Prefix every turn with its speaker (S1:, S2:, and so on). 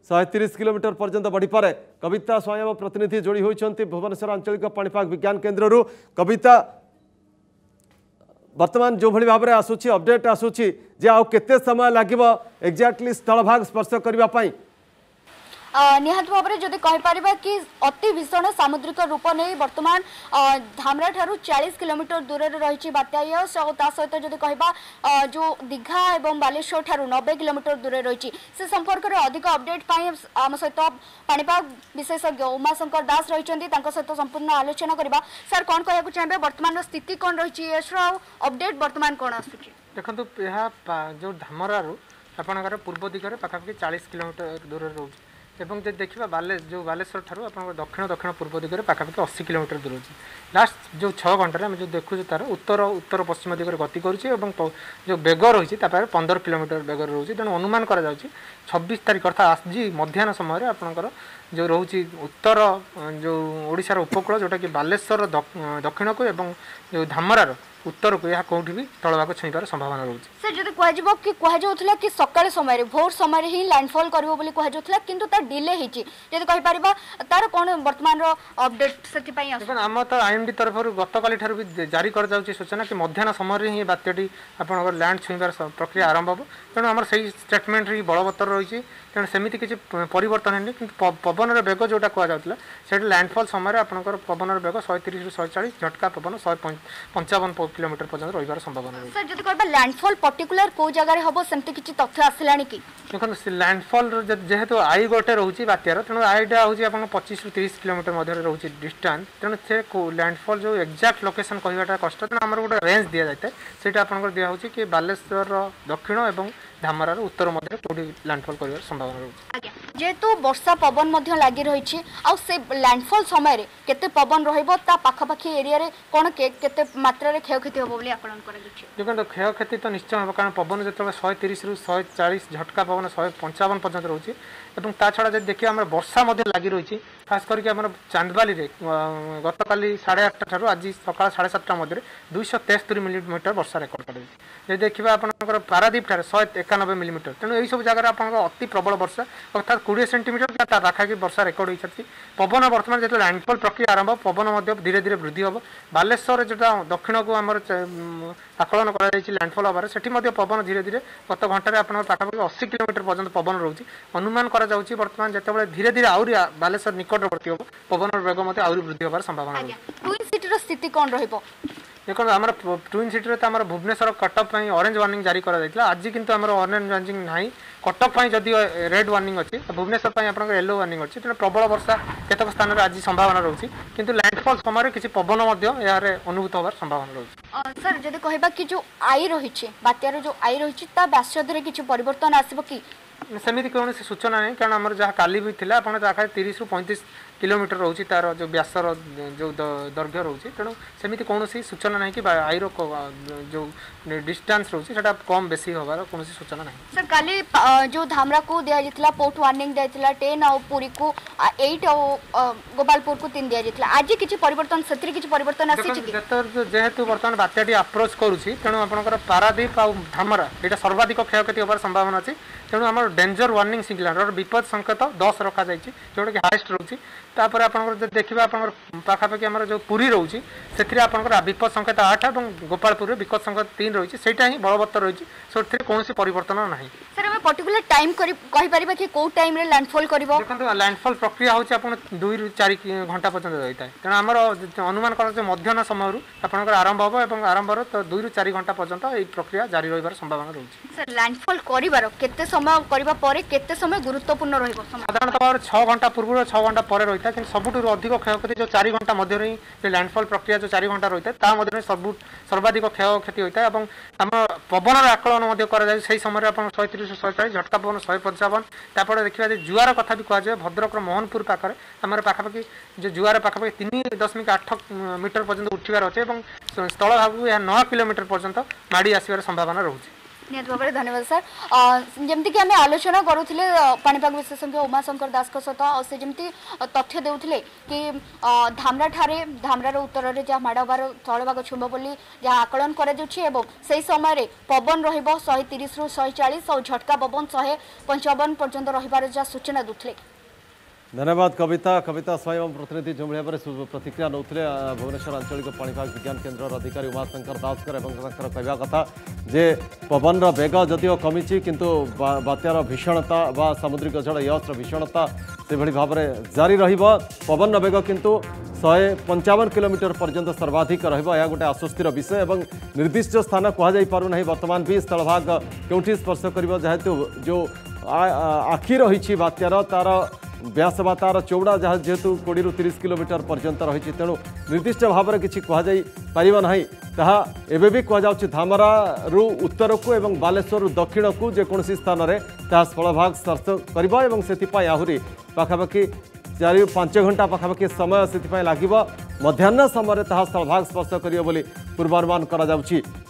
S1: 130 kilometre पर्यंत बढ़ी पारे। कविता स्वयं प्रतिनिधि जोड़ी होती भुवनेश्वर आंचलिक पाणीपाग विज्ञान केन्द्र। कविता वर्तमान जो भाई भाव में आसूची अपडेट आसूची जे आउ केते समय लगे एक्जाक्टली स्थल भाग स्पर्श करने
S2: निहत भाव में जदि कहीपर कि अति भीषण सामुद्रिक रूप नहीं बर्तमान धामरा ठारू 40 किलोमीटर दूर रही बात्या सहित जदि कह जो दीघा एवं बालेश्वर ठारू 90 किलोमीटर दूर रही से संपर्क में अधिक अपडेट आम सहित पाणीपाग विशेषज्ञ उमाशंकर दास रही सहित संपूर्ण आलोचना करवा। सर कौन कहना चाहिए वर्तमान स्थिति कौन रही अपडेट वर्तमान कौन आसूची?
S3: देखो जो धामरारू आपंकर पूर्व दिगरे पाखापाखि 40 किलोमीटर दूर रोचे एवं जब देखा जो बालेश्वर ठारू आप दक्षिण दक्षिण पूर्व दिगरे पाखापाखि 80 किलोमीटर दूर अच्छे। लास्ट जो 6 घंटे आम जो देखुचे तार उत्तर उत्तर पश्चिम दिगरे गति करुचे जो बेग रही 15 किलोमीटर बेग रोचे। तेणु अनुमान करा 26 तारीख अर्थात आज मध्याह्न समय आपंकर जो रोचे उत्तर जो ओडिशार उपकूल जोटा कि बालेश्वर दक्षिण को एवं जो धामरार उत्तर को यह कौटी भी तलभाग छुईबार संभावना रोचे।
S2: सर जब कहला कि सकाळ समय भोर समय ही लैंडफॉल करिवो बोली कहला किंतु तार डिले हिची जदि कहि परिबा तार कोन वर्तमान रो अपडेट सेति पई आसो?
S3: आम तो आईएमडी तरफ गतकाली ठार भी जारी कर जाउची सूचना कि मध्याह्न समय ही बात्यटी आपनकर लैंड छुईबार प्रक्रिया आरंभ हो। तेणु आम सही स्टेटमेंट ही बलवत्तर रही। तेणु सेमती किसी परिवर्तन है कि पवन बेग जोटा कहला से लैंडफॉल समय आपंकर पवन बेग 130 ରୁ 140 झटका पवन 155 किलोमीटर पर्यंत रही संभावना।
S2: सर जदि कहबा लैंडफॉल पर्टिकुलर को जगह रे हबो सेमती किछि तथ्य आसिलानी कि?
S3: देखो लैंडफॉल जेहेतु आई गोटे रोची बात्यार तेणु आईटा हूँ आप 25 ରୁ 30 किलोमीटर मध्य रोचे डिस्टेंस। तेणु से लैंडफॉल जो एक्जाक्ट लोकेशन कहवाटा कष्ट। तेणु आम गोटे रेंज दि जाए से आपंकर दिया होची कि बालेश्वर दक्षिण और धामरार उत्तर मध्य कोडी लैंडफॉल कर संभावना रोचे।
S2: जेहेतु वर्षा पवन मध्य लगी रही से लैंडफॉल समय केते पवन रहिबो ता पाखापाखी एरिया रे कोन केते मात्रा रे क्षयक्षति होबो बोली आकलन करा जाछि?
S3: देखो क्षयक्षति तो निश्चय हो कारण पवन जो 130 ରୁ 140 झटका पवन 155 पर्यंत रोचे। एवं ता छड़ा जब देखिए आम वर्षा लगी रही खास करके आम चांदबाली गतकाली 8:30 ठारू आज सकाल 7:30 मध्य 273 मिलीमीटर वर्षा रेकर्ड कर देखा आपंकर पारादीप ठार 191 मिलीमीटर। तेणु यही सब जगह आप अति प्रबल वर्षा अर्थात 20 सेंटीमीटर पाखापाखि वर्षा रेकर्ड होती। पवन वर्तमान जो लैंडफॉल प्रक्रिया आरंभ पवन धीरे धीरे वृद्धि हम। बालेश्वर जो दक्षिण को आम आकलन कर लैंडफॉल हबार से पवन धीरे धीरे गत घंटे आप पाखापाखि 80 किलोमीटर पर्यंत पवन रोचे। अनुमान कर वर्तमान जो धीरे धीरे आहरी बालेश्वर निकटवर्ती हम पवन बेग आहरी वृद्धि हबार संभावना।
S2: ट्विन सिटी स्थिति कौन रहिबो?
S3: देखो आम ट्विन सिटी तो आम भुवनेश्वर कटक ऑरेंज वार्निंग जारी कर आज किंतु आम ऑरेंज वार्निंग ना कटक जदि रेड वार्निंग अच्छी भुवनेश्वर आप येलो वार्निंग अच्छी। तेणु प्रबल वर्षा केतक स्थान में आज संभावना रोचे किंतु लैंडफॉल समय किसी पवन अनुभूत होवार संभावना रोचे।
S2: सर जदि कहबा कि जो आई रही बात्यार जो आई रही व्यासद किसी परिवर्तन आसब कि?
S3: सेमती कौन सूचना नहीं कारण आम जहाँ काली भी था 30 ରୁ 35 किलोमीटर रोचे तार जो व्यासर जो दैर्घ्य रोचे। तेणु सेमती कौन सूचना नहीं कि आईर जो डिस्टेंस रोचे से कम बेसी होबार कौन सूचना नहीं।
S2: सर काली जो धामरा को दिया जाता पोर्ट वार्निंग दिया 10 और पुरी को 8 और गोपालपुर को 3 दिया जाता आज किसी परिवर्तन से परिवर्तन
S3: जेहेतु बर्तमान बात्याटी अप्रोच करुँची तेणु आपंकर पारादीप और धामरा यहाँ सर्वाधिक क्षयक्षति होबार संभावना अच्छी। तेणु आम डेंजर वार्निंग सिग्नल विपद संकेत 10 रखा जाए जोटा कि हाइस्ट रोचे। तापर आपंकर देखा आपंकर पाखापाखि आम जो पुरी रोचे से आपंकर विपद संकेत 8 और गोपालपुर विपद संकेत 3 रही है ही बलवत्तर रही से कौन परिवर्तन ना।
S2: सर हम पर्टिकुलर टाइम कहि कि कौ टाइम रे लैंडफॉल करिवो?
S3: देखो लैंडफॉल प्रक्रिया होची आपण 2 ରୁ 4 घंटा पर्यंत रही है। तेणु आमर अनुमान कर मध्याह्न समय आपंकर आरंभ हम और आरंभर तो 2 ରୁ 4 घंटा पर्यंत यह प्रक्रिया जारी रही संभावना रही।
S2: सर लैंडफॉल करिवार केते समय करबा परे केते समय गुरुत्वपूर्ण रहिबो?
S3: साधारणतः 6 घंटा पूर्व 6 घंटा पर रही है कि सबुठ अधिक क्षयक्षति जो 4 घंटा मध्य ही लैंडफॉल प्रक्रिया जो 4 घंटा रही है सर्वाधिक क्षयक्षति होता है। आम पवन आकलन कर समय आप 130 ରୁ 140 झटका पवन 155 तापर देखा जुआर कथा भी कहुए भद्रक मोहनपुर पाखे आम पाखापाखि जो जुआर पाखापाखि 3.8 मीटर पर्यंत उठार अच्छे और स्थल भाग 9 किलोमीटर पर्यंत माड़ी आसबार संभावना रोचे।
S2: निहत भाव धन्यवाद सर जमती कि आम आलोचना करूले पाणीपाग विशेषज्ञ उमाशंकर दास सहित से जमी तथ्य देउथिले कि धामरा ठारे धामरार उत्तर में जहाँ माड़बार स्थलभाग छुंब बोली जहाँ आकलन कर समय पवन रहिबो 130 रु 140 और झटका पवन 155 पर्यंत रहिबार जहाँ सूचना दूसरे।
S1: धन्यवाद कविता कविता स्वयं प्रतिनिधि जो भाव में प्रतिक्रिया नौते भुवनेश्वर आंचलिक पाणीपाग विज्ञान केन्द्र अधिकारी उमाशंकर दास कहवा कथा जे पवन बेग जदिव कमी किंतु बात्यार भीषणता व सामुद्रिक जल यस्र भीषणता से भाव में जारी रवन बेग किंतु 155 किलोमीटर पर्यंत सर्वाधिक रहा गोटे आश्वस्तिर विषय और निर्दिष्ट स्थान कहुना बर्तमान भी स्थलभाग क्योंठी स्पर्श कर जेहेतु जो आखि रही बात्यार तार व्यास बा तार चौड़ा जहाँ जेहेतु 20 ରୁ 30 किलोमीटर पर्यंत रही तेणु निर्दिष्ट भाव में किसी कहना एवं भी कहुच्छे धामरा रु उत्तर को एवं बालेश्वर दक्षिण को जेकोसी स्थान में स्थलभाग स्पर्श कर आहरी पाखापाखि 4-5 घंटा पाखापाखि समय से लगे मध्याह्न समय स्थलभाग स्पर्श कर पूर्वानुमान करा